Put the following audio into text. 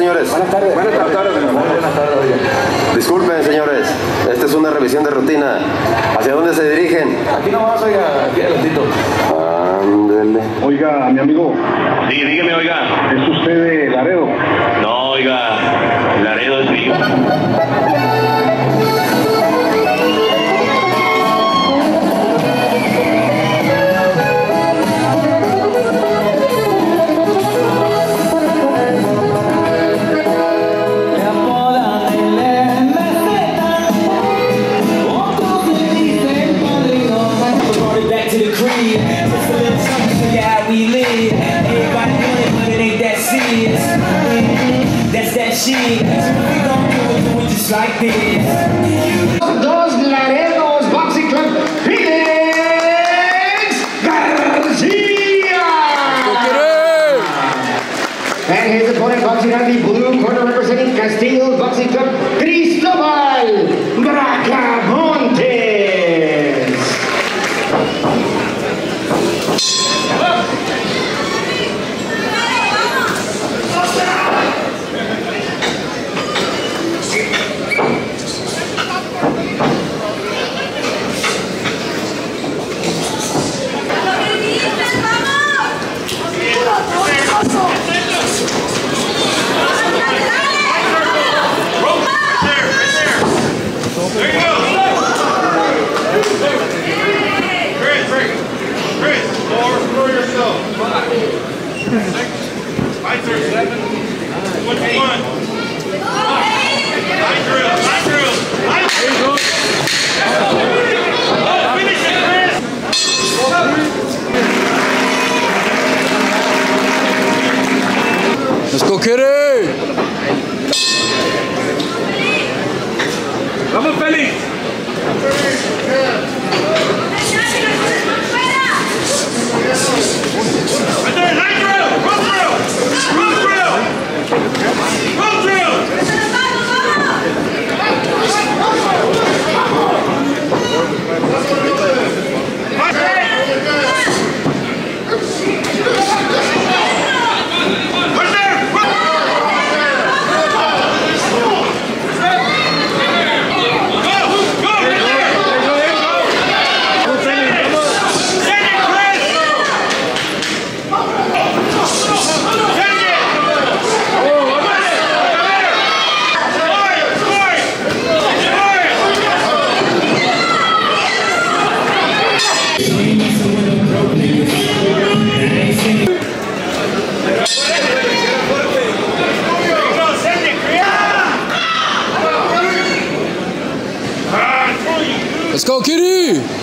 señores. Buenas tardes. Buenas tardes. Disculpen, señores. Esta es una revisión de rutina. ¿Hacia dónde se dirigen? Aquí nomás, oiga, aquí adelantito. Ándele. Oiga, mi amigo. Sí, dígame, oiga. ¿Es usted de Laredo? No, oiga, Laredo es mío. Like this. Dos Laredos Boxing Club Felix Garcia. And his opponent boxing out the blue corner representing Castillo Boxing Club, Cristobal Bracamontes. Let's go, Kitty! ¡Vamos, Félix! Right there, night drill! Roll drill! Roll drill! Roll drill! Let's go, Kitty!